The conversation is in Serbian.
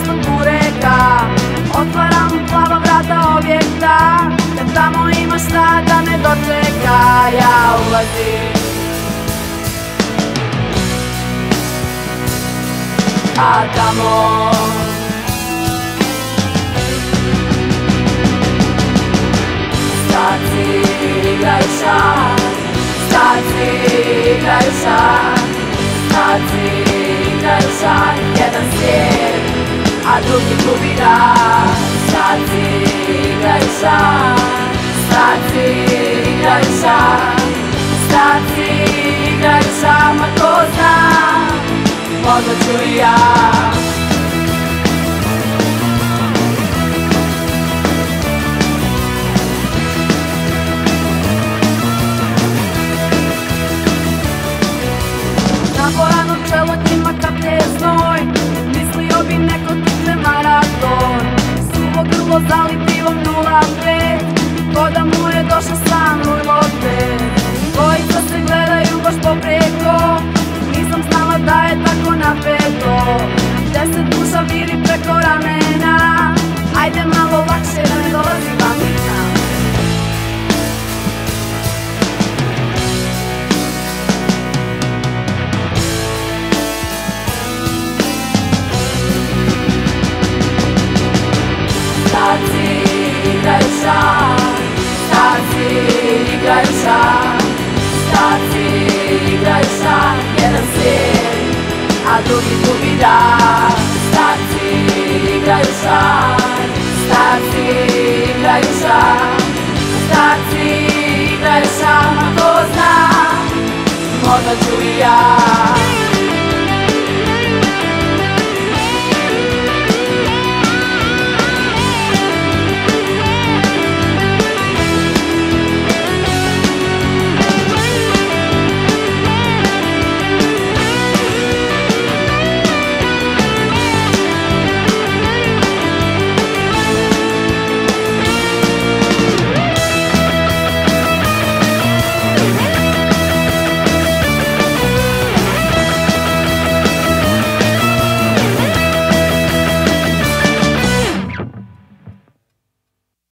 raspad bureka. Otvaram plava vrata objekta, kad tamo ima šta da me dočeka. Ja ulazim, a tamo starci igraju šah, starci igraju šah, starci igraju šah. Jedan svijet, a drugi gubi ga. Starci igraju šah, starci igraju šah, starci igraju šah. Ma ko zna, možda ću i ja.